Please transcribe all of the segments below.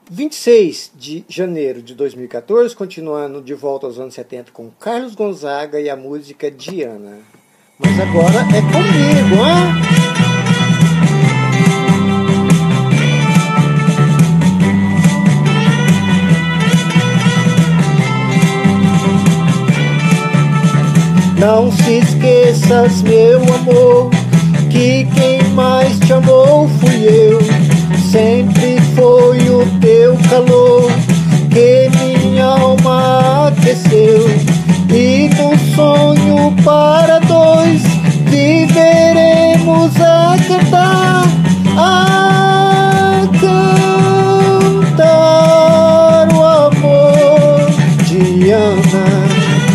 26 de janeiro de 2014, continuando de volta aos anos 70 com Carlos Gonzaga e a música Diana. Mas agora é comigo, hein? Não se esqueças, meu amor, que quem mais te amou fui eu. Sempre foi o teu calor que minha alma aqueceu. E num sonho para dois viveremos a cantar, o amor, Diana.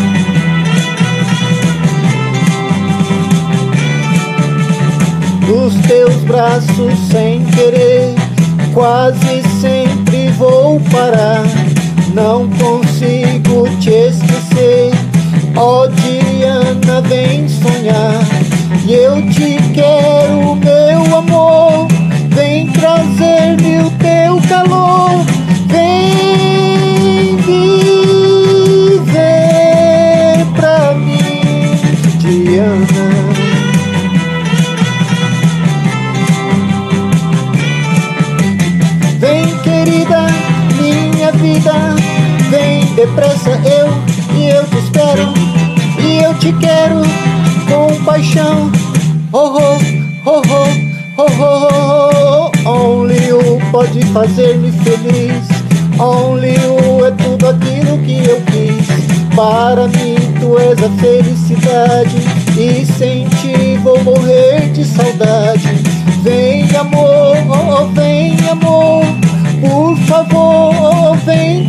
Nos teus braços sem querer, quase sempre vou parar. Não consigo te esquecer, ó Diana, vem sonhar. E eu te quero, meu amor, vem trazer-me o teu calor. Vem viver pra mim, Diana. Vem depressa, eu te espero, e eu te quero com paixão. Oh, oh, oh, oh, oh, oh, oh. Only you pode fazer-me feliz. Only you é tudo aquilo que eu quis. Para mim tu és a felicidade, e sem ti vou morrer de saudade. Vem amor, oh, vem amor, por favor, vem